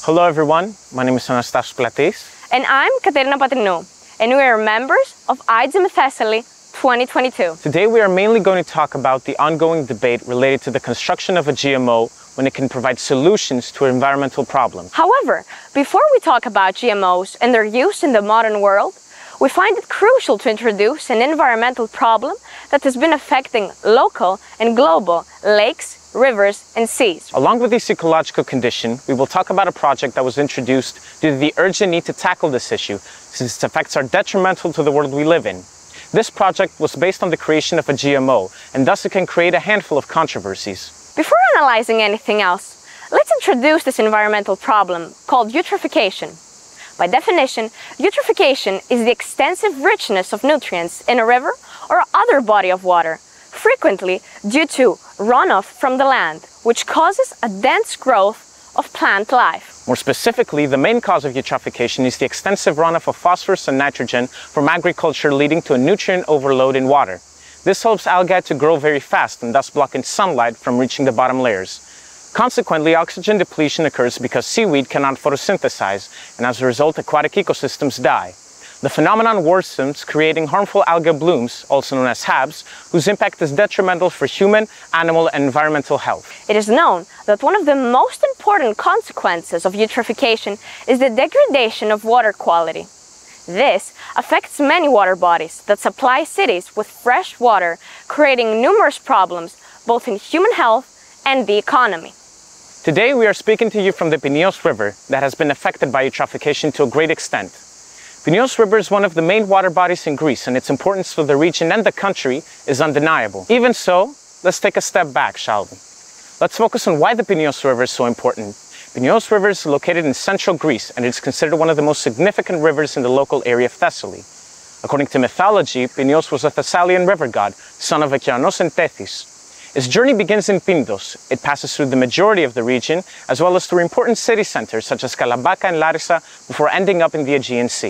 Hello everyone, my name is Anastasios Platis. And I'm Katerina Patrinou, and we are members of iGEM Thessaly 2022. Today we are mainly going to talk about the ongoing debate related to the construction of a GMO when it can provide solutions to environmental problems. However, before we talk about GMOs and their use in the modern world, we find it crucial to introduce an environmental problem that has been affecting local and global lakes, rivers, and seas. Along with this ecological condition, we will talk about a project that was introduced due to the urgent need to tackle this issue, since its effects are detrimental to the world we live in. This project was based on the creation of a GMO, and thus it can create a handful of controversies. Before analyzing anything else, let's introduce this environmental problem called eutrophication. By definition, eutrophication is the extensive richness of nutrients in a river or other body of water, frequently due to runoff from the land, which causes a dense growth of plant life. More specifically, the main cause of eutrophication is the extensive runoff of phosphorus and nitrogen from agriculture, leading to a nutrient overload in water. This helps algae to grow very fast and thus blocking sunlight from reaching the bottom layers. Consequently, oxygen depletion occurs because seaweed cannot photosynthesize, and as a result, aquatic ecosystems die. The phenomenon worsens, creating harmful algal blooms, also known as HABs, whose impact is detrimental for human, animal, and environmental health. It is known that one of the most important consequences of eutrophication is the degradation of water quality. This affects many water bodies that supply cities with fresh water, creating numerous problems both in human health and the economy. Today we are speaking to you from the Pineos River that has been affected by eutrophication to a great extent. Pineos River is one of the main water bodies in Greece, and its importance for the region and the country is undeniable. Even so, let's take a step back, shall we? Let's focus on why the Pineos River is so important. Pineos River is located in central Greece, and it is considered one of the most significant rivers in the local area of Thessaly. According to mythology, Pineos was a Thessalian river god, son of echelons and Tethys. Its journey begins in Pindos. It passes through the majority of the region, as well as through important city centers such as Kalambaka and Larissa, before ending up in the Aegean Sea.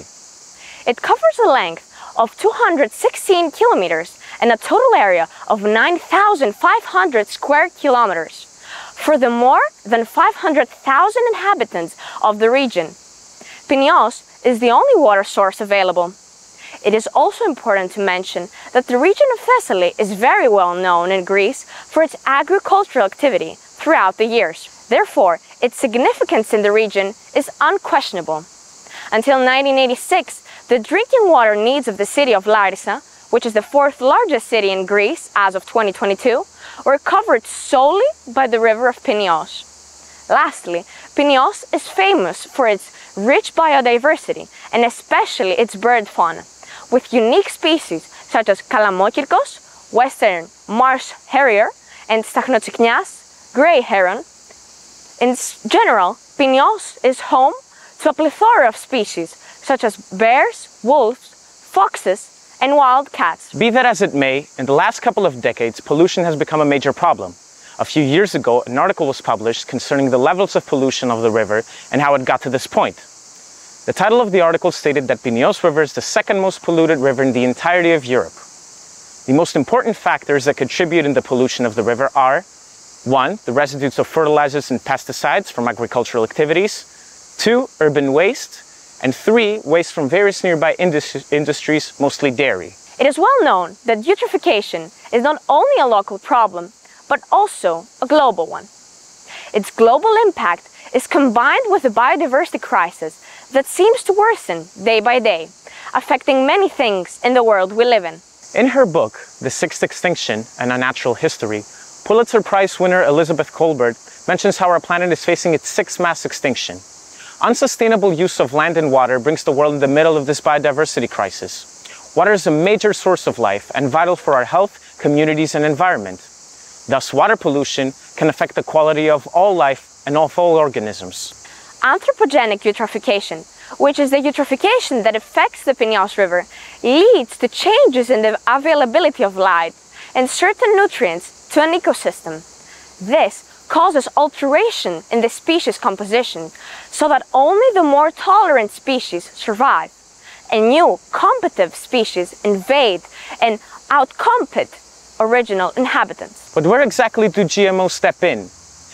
It covers a length of 216 kilometers and a total area of 9,500 square kilometers. For the more than 500,000 inhabitants of the region, Pineos is the only water source available. It is also important to mention that the region of Thessaly is very well known in Greece for its agricultural activity throughout the years. Therefore, its significance in the region is unquestionable. Until 1986, the drinking water needs of the city of Larissa, which is the fourth largest city in Greece as of 2022, were covered solely by the river of Pineos. Lastly, Pineos is famous for its rich biodiversity and especially its bird fauna, with unique species such as Kalamokyrkos, western marsh harrier, and Stachnocycnias, grey heron. In general, Pineos is home to a plethora of species such as bears, wolves, foxes, and wild cats. Be that as it may, in the last couple of decades, pollution has become a major problem. A few years ago, an article was published concerning the levels of pollution of the river and how it got to this point. The title of the article stated that Pineos River is the second most polluted river in the entirety of Europe. The most important factors that contribute in the pollution of the river are 1. The residues of fertilizers and pesticides from agricultural activities, 2. Urban waste, and 3. Waste from various nearby industries, mostly dairy. It is well known that eutrophication is not only a local problem, but also a global one. Its global impact is combined with a biodiversity crisis that seems to worsen day by day, affecting many things in the world we live in. In her book, The Sixth Extinction, An Unnatural History, Pulitzer Prize winner Elizabeth Kolbert mentions how our planet is facing its sixth mass extinction. Unsustainable use of land and water brings the world in the middle of this biodiversity crisis. Water is a major source of life and vital for our health, communities, and environment. Thus, water pollution can affect the quality of all life and of all organisms. Anthropogenic eutrophication, which is the eutrophication that affects the Pineos River, leads to changes in the availability of light and certain nutrients to an ecosystem. This causes alteration in the species composition so that only the more tolerant species survive, and new competitive species invade and outcompete original inhabitants. But where exactly do GMOs step in?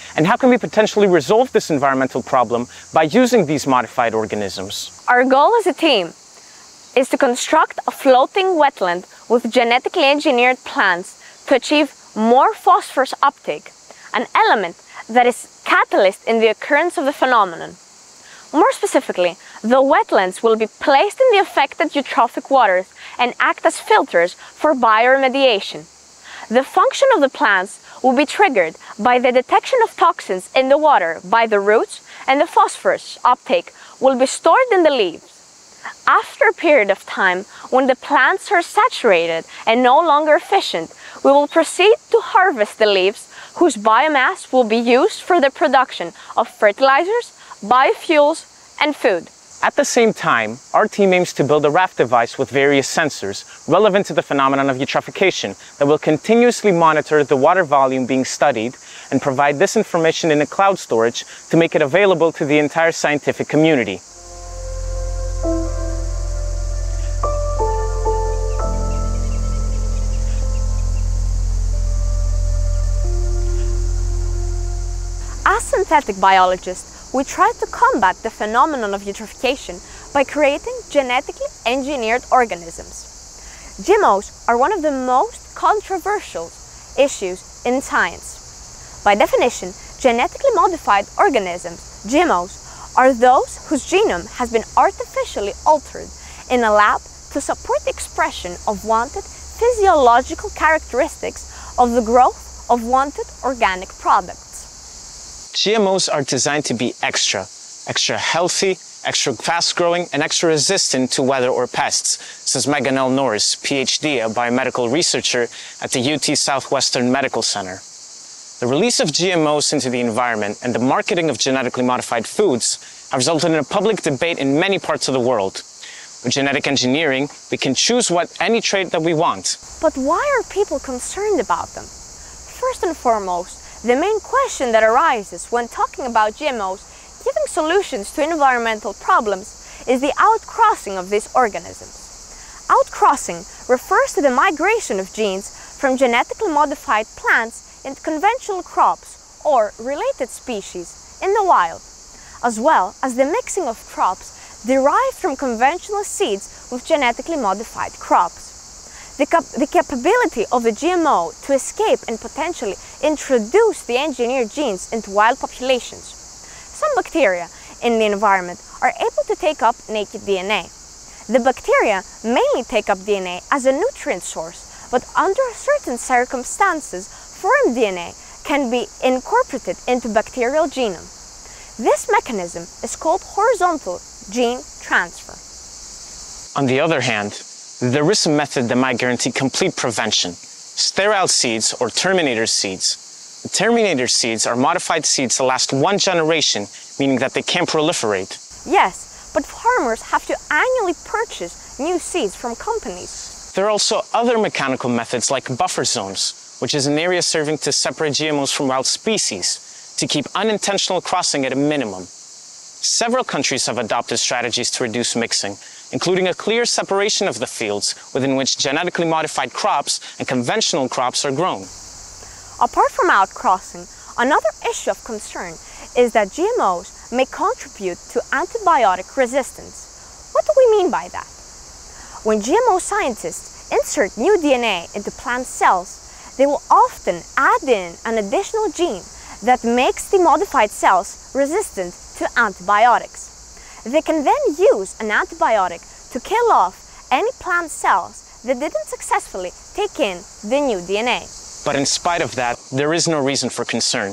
And how can we potentially resolve this environmental problem by using these modified organisms? Our goal as a team is to construct a floating wetland with genetically engineered plants to achieve more phosphorus uptake, an element that is catalyst in the occurrence of the phenomenon. More specifically, the wetlands will be placed in the affected eutrophic waters and act as filters for bioremediation. The function of the plants will be triggered by the detection of toxins in the water by the roots, and the phosphorus uptake will be stored in the leaves. After a period of time, when the plants are saturated and no longer efficient, we will proceed to harvest the leaves, whose biomass will be used for the production of fertilizers, biofuels, and food. At the same time, our team aims to build a raft device with various sensors relevant to the phenomenon of eutrophication that will continuously monitor the water volume being studied and provide this information in a cloud storage to make it available to the entire scientific community. As synthetic biologists, we try to combat the phenomenon of eutrophication by creating genetically engineered organisms. GMOs are one of the most controversial issues in science. By definition, genetically modified organisms, GMOs, are those whose genome has been artificially altered in a lab to support the expression of wanted physiological characteristics of the growth of wanted organic products. GMOs are designed to be extra healthy, extra fast-growing, and extra resistant to weather or pests, says Megan L. Norris, PhD, a biomedical researcher at the UT Southwestern Medical Center. The release of GMOs into the environment and the marketing of genetically modified foods have resulted in a public debate in many parts of the world. With genetic engineering, we can choose any trait that we want. But why are people concerned about them? First and foremost, the main question that arises when talking about GMOs giving solutions to environmental problems is the outcrossing of these organisms. Outcrossing refers to the migration of genes from genetically modified plants into conventional crops or related species in the wild, as well as the mixing of crops derived from conventional seeds with genetically modified crops. The capability of the GMO to escape and potentially introduce the engineered genes into wild populations. Some bacteria in the environment are able to take up naked DNA. The bacteria mainly take up DNA as a nutrient source, but under certain circumstances, foreign DNA can be incorporated into bacterial genome. This mechanism is called horizontal gene transfer. On the other hand, there is a method that might guarantee complete prevention: sterile seeds or terminator seeds. The terminator seeds are modified seeds that last one generation, meaning that they can't proliferate. Yes, but farmers have to annually purchase new seeds from companies. There are also other mechanical methods like buffer zones, which is an area serving to separate GMOs from wild species, to keep unintentional crossing at a minimum. Several countries have adopted strategies to reduce mixing, including a clear separation of the fields within which genetically modified crops and conventional crops are grown. Apart from outcrossing, another issue of concern is that GMOs may contribute to antibiotic resistance. What do we mean by that? When GMO scientists insert new DNA into plant cells, they will often add in an additional gene that makes the modified cells resistant to antibiotics. They can then use an antibiotic to kill off any plant cells that didn't successfully take in the new DNA. But in spite of that, there is no reason for concern.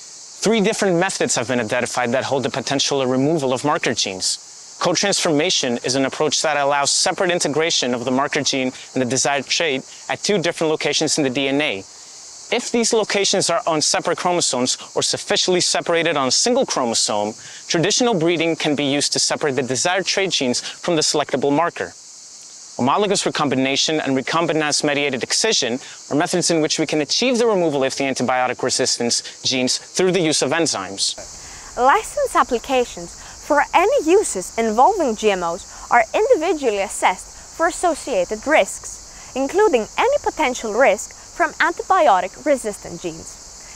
3 different methods have been identified that hold the potential removal of marker genes. Co-transformation is an approach that allows separate integration of the marker gene and the desired trait at 2 different locations in the DNA. If these locations are on separate chromosomes or sufficiently separated on a single chromosome, traditional breeding can be used to separate the desired trait genes from the selectable marker. Homologous recombination and recombinase-mediated excision are methods in which we can achieve the removal of the antibiotic resistance genes through the use of enzymes. License applications for any uses involving GMOs are individually assessed for associated risks, including any potential risk from antibiotic-resistant genes. If the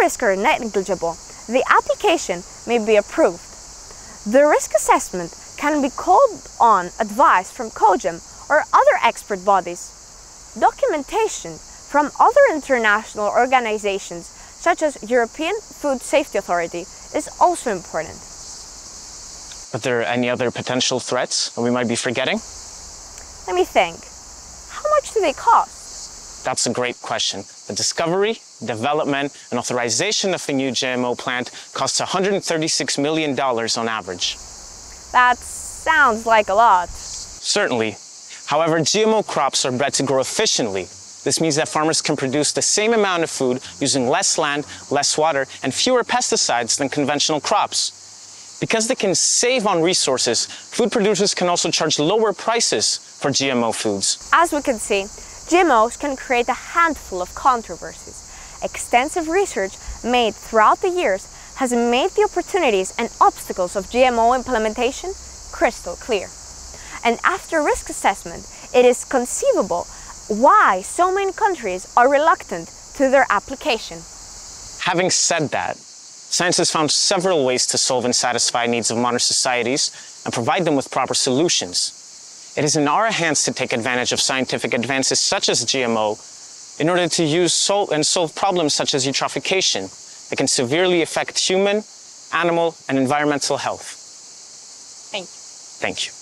risks are negligible, the application may be approved. The risk assessment can be called on advice from COGEM or other expert bodies. Documentation from other international organizations such as European Food Safety Authority is also important. Are there any other potential threats that we might be forgetting? Let me think. How much do they cost? That's a great question. The discovery, development, and authorization of a new GMO plant costs $136 million on average. That sounds like a lot. Certainly. However, GMO crops are bred to grow efficiently. This means that farmers can produce the same amount of food using less land, less water, and fewer pesticides than conventional crops. Because they can save on resources, food producers can also charge lower prices for GMO foods. As we can see, GMOs can create a handful of controversies. Extensive research made throughout the years has made the opportunities and obstacles of GMO implementation crystal clear. And after risk assessment, it is conceivable why so many countries are reluctant to their application. Having said that, science has found several ways to solve and satisfy needs of modern societies and provide them with proper solutions. It is in our hands to take advantage of scientific advances such as GMO in order to solve problems such as eutrophication that can severely affect human, animal, and environmental health. Thank you. Thank you.